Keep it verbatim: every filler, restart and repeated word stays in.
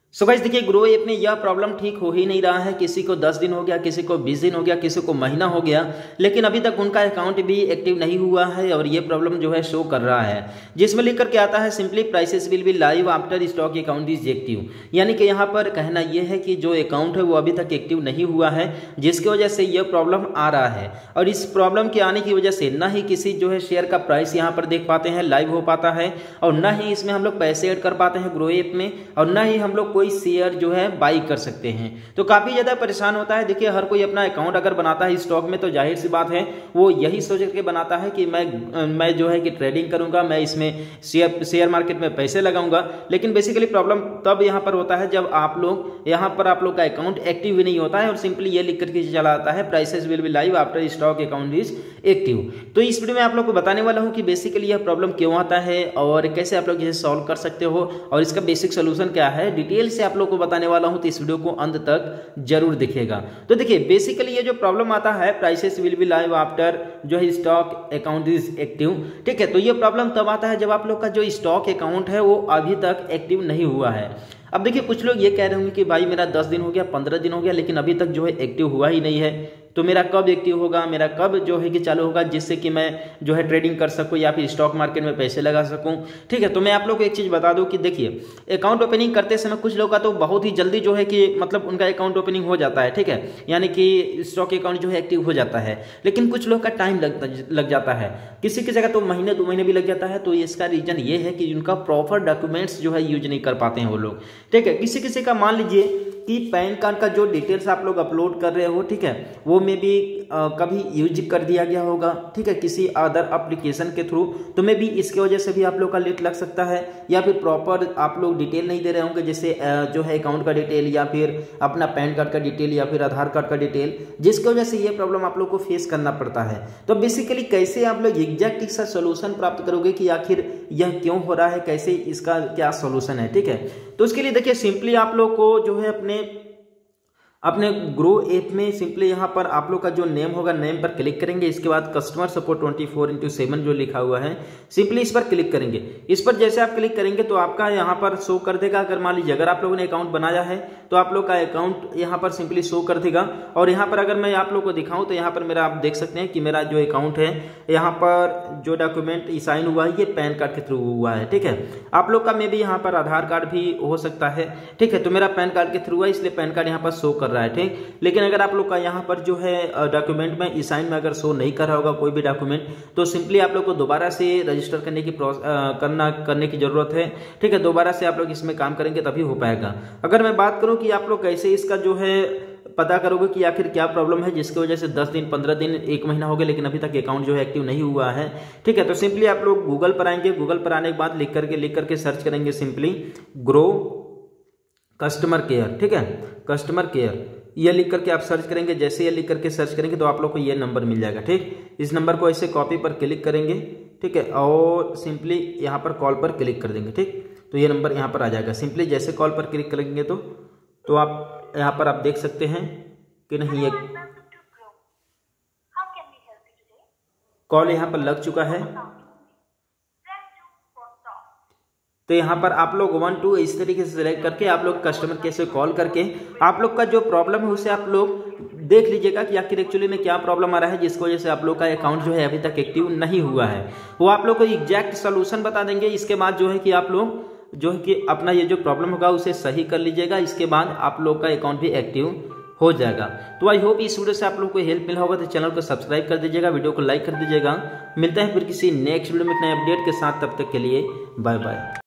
सो guys देखिए, Groww app में यह प्रॉब्लम ठीक हो ही नहीं रहा है। किसी को दस दिन हो गया, किसी को बीस दिन हो गया, किसी को महीना हो गया, लेकिन अभी तक उनका अकाउंट भी एक्टिव नहीं हुआ है और ये प्रॉब्लम जो है शो कर रहा है, जिसमें लिख करके आता है simply prices will be live after stock account is active. यानी कि यहाँ पर कहना यह है कि जो अकाउंट है वो अभी तक एक्टिव नहीं हुआ है, जिसकी वजह से यह प्रॉब्लम आ रहा है। और इस प्रॉब्लम के आने की वजह से ना ही किसी जो है शेयर का प्राइस यहाँ पर देख पाते हैं, लाइव हो पाता है, और ना ही इसमें हम लोग पैसे ऐड कर पाते हैं ग्रो ऐप में, और ना ही हम लोग कोई शेयर जो है बाई कर सकते हैं। तो काफी ज्यादा परेशान होता है। देखिए, हर कोई अपना अकाउंट अगर बनाता है स्टॉक में तो जाहिर सी बात है वो यही सोच के बनाता है कि मैं मैं जो है कि ट्रेडिंग करूंगा, मैं इसमें शेयर शेयर मार्केट में पैसे लगाऊंगा। लेकिन बेसिकली प्रॉब्लम तब यहां पर होता है जब आप लोग यहां पर आप लोग का अकाउंट एक्टिव ही नहीं होता है और सिंपली ये लिख करके चला आता है prices will be live after stock account is active. तो इस वीडियो में आप लोग को बताने वाला हूं कि बेसिकली यह प्रॉब्लम क्यों आता है और कैसे आप लोग इसे सॉल्व कर सकते हो और इसका बेसिक सोल्यूशन क्या है, डिटेल से आप लोग को बताने वाला हूं। तो इस वीडियो को अंत तक जरूर देखिएगा। तो देखिए, बेसिकली ये जो प्रॉब्लम आता है prices will be live after जो है स्टॉक अकाउंट इज एक्टिव, ठीक है। तो ये प्रॉब्लम तब आता है जब आप लोग का जो स्टॉक अकाउंट है वो अभी तक एक्टिव नहीं हुआ है। अब देखिए, कुछ लोग ये कह रहे होंगे कि भाई मेरा दस दिन हो गया, पंद्रह दिन हो गया, लेकिन अभी तक जो है एक्टिव हुआ ही नहीं है। तो मेरा कब एक्टिव होगा, मेरा कब जो है कि चालू होगा, जिससे कि मैं जो है ट्रेडिंग कर सकूं या फिर स्टॉक मार्केट में पैसे लगा सकूं, ठीक है। तो मैं आप लोग को एक चीज बता दूं कि देखिए, अकाउंट ओपनिंग करते समय कुछ लोग का तो बहुत ही जल्दी जो है कि मतलब उनका अकाउंट ओपनिंग हो जाता है, ठीक है, यानी कि स्टॉक अकाउंट जो है एक्टिव हो जाता है। लेकिन कुछ लोग का टाइम लग लग जाता है, किसी की जगह तो महीने दो महीने भी लग जाता है। तो इसका रीजन ये है कि उनका प्रॉपर डॉक्यूमेंट्स जो है यूज नहीं कर पाते हैं वो लोग, ठीक है। किसी किसी का मान लीजिए कि पैन कार्ड का जो डिटेल्स आप लोग अपलोड कर रहे हो, ठीक है, वो मे भी आ, कभी यूज कर दिया गया होगा, ठीक है, किसी अदर एप्लीकेशन के थ्रू। तो मे भी इसके वजह से भी आप लोग का लेट लग सकता है, या फिर प्रॉपर आप लोग डिटेल नहीं दे रहे होंगे, जैसे जो है अकाउंट का डिटेल या फिर अपना पैन कार्ड का डिटेल या फिर आधार कार्ड का डिटेल, जिसकी वजह से ये प्रॉब्लम आप लोग को फेस करना पड़ता है। तो बेसिकली कैसे आप लोग एग्जैक्ट इसका सोल्यूशन प्राप्त करोगे कि आखिर यह क्यों हो रहा है, कैसे इसका क्या सोल्यूशन है, ठीक है। तो उसके लिए देखिए, सिंपली आप लोग को जो है अपने अपने ग्रो ऐप में सिंपली यहाँ पर आप लोग का जो नेम होगा, नेम पर क्लिक करेंगे। इसके बाद customer support twenty four into seven जो लिखा हुआ है, सिंपली इस पर क्लिक करेंगे। इस पर जैसे आप क्लिक करेंगे तो आपका यहाँ पर शो कर देगा। अगर मान लीजिए अगर आप लोगों ने अकाउंट बनाया है तो आप लोग का अकाउंट यहाँ पर सिंपली शो कर देगा। और यहाँ पर अगर मैं आप लोग को दिखाऊं तो यहाँ पर मेरा आप देख सकते हैं कि मेरा जो अकाउंट है, यहाँ पर जो डॉक्यूमेंट साइन हुआ है ये पैन कार्ड के थ्रू हुआ है, ठीक है। आप लोग का मे भी यहाँ पर आधार कार्ड भी हो सकता है, ठीक है। तो मेरा पैन कार्ड के थ्रू है, इसलिए पैन कार्ड यहाँ पर शो कर रहा है, ठीक। लेकिन अगर आप लोग का यहाँ पर जो है डॉक्यूमेंट में साइन में अगर शो नहीं कर रहा होगा कोई भी डॉक्यूमेंट, तो सिंपली आप लोग को दोबारा से रजिस्टर करने की करना करने की जरूरत है, ठीक है। दोबारा से आप लोग इसमें काम करेंगे तभी हो पाएगा। अगर मैं बात करूं कि आप लोग कैसे इसका जो है पता करोगे कि आखिर क्या प्रॉब्लम है जिसकी वजह से दस दिन, पंद्रह दिन, एक महीना हो गया लेकिन अभी तक अकाउंट जो है एक्टिव नहीं हुआ है, ठीक है। तो सिंपली आप लोग गूगल पर आएंगे। गूगल पर आने के बाद लिख करके लिख करके सर्च करेंगे सिंपली ग्रो कस्टमर केयर, ठीक है, कस्टमर केयर ये लिख करके आप सर्च करेंगे। जैसे ये लिख करके सर्च करेंगे तो आप लोग को ये नंबर मिल जाएगा, ठीक। इस नंबर को ऐसे कॉपी पर क्लिक करेंगे, ठीक है, और सिंपली यहाँ पर कॉल पर क्लिक कर देंगे, ठीक। तो ये नंबर यहाँ पर आ जाएगा। सिंपली जैसे कॉल पर क्लिक करेंगे तो तो आप यहाँ पर आप देख सकते हैं कि नहीं, ये कॉल यहाँ पर लग चुका है। तो यहाँ पर आप लोग वन टू इस तरीके से सिलेक्ट करके आप लोग कस्टमर केयर से कॉल करके आप लोग का जो प्रॉब्लम है उसे आप लोग देख लीजिएगा कि आखिर एक्चुअली में क्या प्रॉब्लम आ रहा है जिसकी वजह से आप लोग का अकाउंट जो है अभी तक एक्टिव नहीं हुआ है। वो आप लोग को एग्जैक्ट सोल्यूशन बता देंगे। इसके बाद जो है कि आप लोग जो है कि अपना ये जो प्रॉब्लम होगा उसे सही कर लीजिएगा। इसके बाद आप लोग का अकाउंट भी एक्टिव हो जाएगा। तो आई होप इस वीडियो से आप लोग को हेल्प मिला होगा। तो चैनल को सब्सक्राइब कर दीजिएगा, वीडियो को लाइक कर दीजिएगा। मिलते हैं फिर किसी नेक्स्ट वीडियो में एक नए अपडेट के साथ, तब तक के लिए बाय बाय।